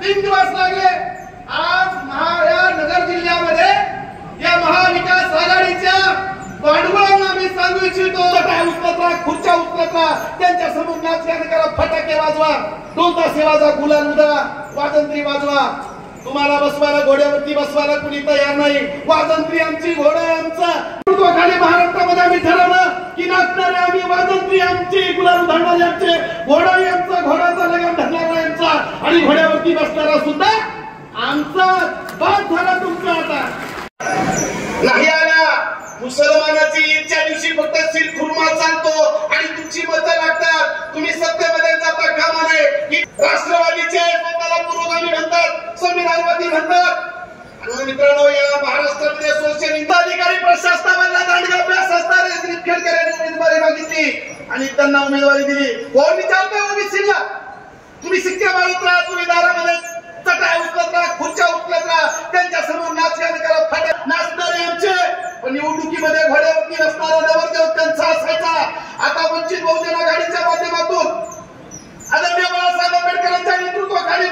3 दिवस लागले। आज या नगर जिल्ह्यामध्ये या महाविकास आघाडीच्या भांडवलांना मी सांगू इच्छितो, काय उचलत राहा, खुर्च्या उचलत राहा, त्यांच्या समोर नाच गाणं करा, फटाके वाजवा, 2 तास वाजवा, गुलाल उधळा, वाजंत्री वाजवा। तुम्हाला बसवायला, घोड्यावरती बसवायला कुणी तयार नाही। वाजंत्री आमची, घोडा आमचा। खाली महाराष्ट्रामध्ये आम्ही ठरवलं की नाचणारे आम्ही, वाजंत्री आमची, गुलाल उधळणारे आमचे, घोडा आमचा, घोड्याचा लगाम धरणारा आमचा आणि घोड्यावरती बसणारा सुद्धा आमचा। बस झाला तुमचा आता नाही आला। मुसलमानाची ईदच्या दिवशी फक्त शिरखुर्मा चालतो आणि तुमची मतं लागतात। तुम्ही सत्तेमध्ये जाता कामा नये की राष्ट्रवादीचे स्वतःला पुरोगामी म्हणतात, संविधानवादी म्हणतात। आणि मित्रांनो, या महाराष्ट्रामध्ये सोशल अधिकारी प्रशासनाला दांडगा अभ्यास असणारे दिलीप खेडकर यांनी उमेदवारी मागितली आणि त्यांना उमेदवारी दिली। कोण विचारतोय ओबीसीला? तुम्ही शिक्के मारत राहा, तुम्ही दारामध्ये चटाई उचलत राहा, खुर्च्या उचलत राहा, त्यांच्या समोर नाच गाणं करा, फटाके नाचणारे आमचे, पण निवडणुकीमध्ये घोड्यावरती बसणारा नवरदेव त्यांचा असायचा। आता वंचित बहुजन आघाडीच्या माध्यमातून आदरणीय बाळासाहेब आंबेडकरांच्या नेतृत्वाखाली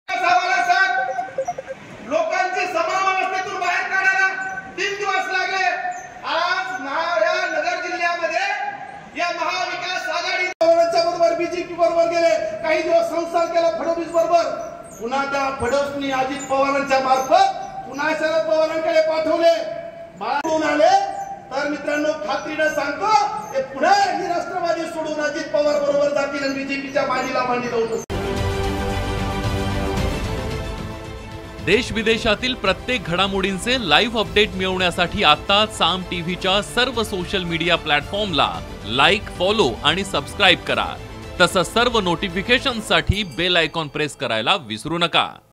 लोकांचे समावेशतेतून बाहेर काढायला 3 दिवस लागले। आज या नगर जिल्ह्यामध्ये या महाविकास आघाडीच्या बरोबर बीजेपी बरोबर गेले, काही दिवस संसार केला फडणवीस बरोबर, पुन्हा त्या फडणवीसनी अजित पवारांच्या मार्फत पुन्हा शरद पवारांकडे पाठवले। बाळून आले तर मित्रांनो, खात्रीने सांगतो ते पुढे ही राष्ट्रवादी सोडून अजित पवार बरोबर जातील आणि बीजेपीच्या मांडीला मांडी लावून। देश विदेशातील प्रत्येक घडामोडींचे लाईव्ह अपडेट मिळवण्यासाठी आता साम टीव्हीच्या सर्व सोशल मीडिया प्लॅटफॉर्मला लाईक, फॉलो आणि सबस्क्राईब करा। तसंच सर्व नोटिफिकेशनसाठी बेल आयकॉन प्रेस करायला विसरू नका।